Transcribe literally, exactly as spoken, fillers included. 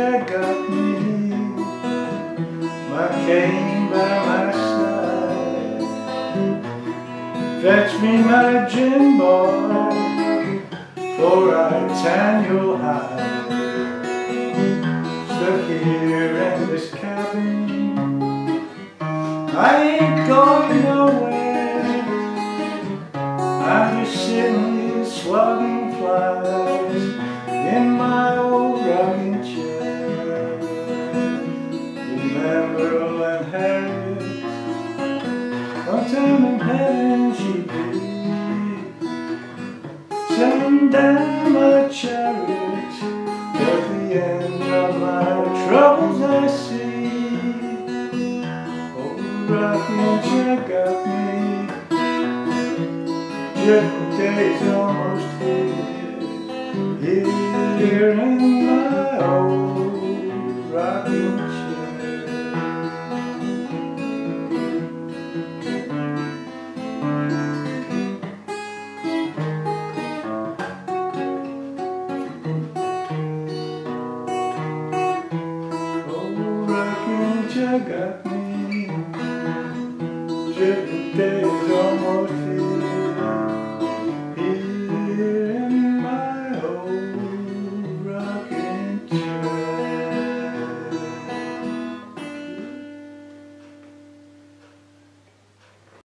chair got me, my cane by my side. Fetch me my gin boy, for I tan your hide. Stuck here in this cabin, I ain't going nowhere. I'm just sitting here swatting flies in my old rocking chair. Remember when Harriet, one time in heaven she did send down my chariot. At the end of my troubles I see, old rocking chair got me. Different days almost here, here and